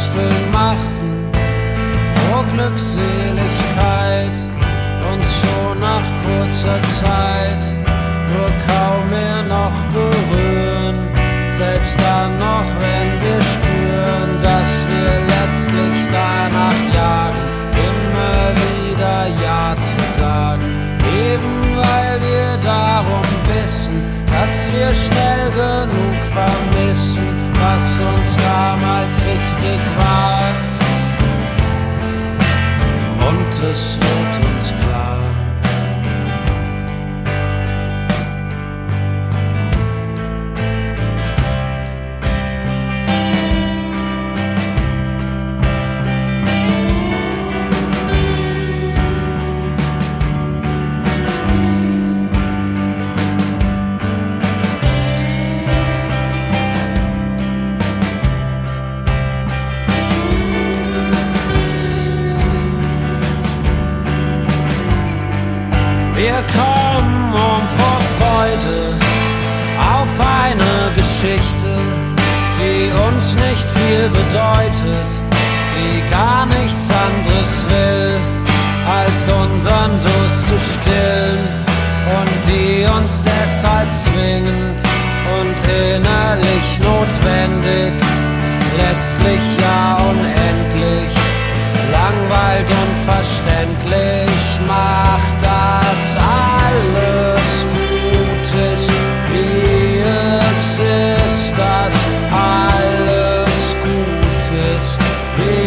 Gotteswillen machten vor Glückseligkeit uns schon nach kurzer Zeit nur kaum mehr noch berühren, selbst dann noch, wenn wir spüren, dass wir letztlich danach jagen, immer wieder Ja zu sagen, eben weil wir darum wissen, dass wir schnell genug vermissen, was uns damals wichtig war. Und es wird uns klar. Wir kommen vor Freude auf eine Geschichte, die uns nicht viel bedeutet, die gar nichts anderes will, als unseren Durst zu stillen und die uns deshalb zwingend und innerlich notwendig, letztlich ja unendlich, langweilt und verständlich macht, dass alles gut ist, wie es ist, dass alles gut ist, wie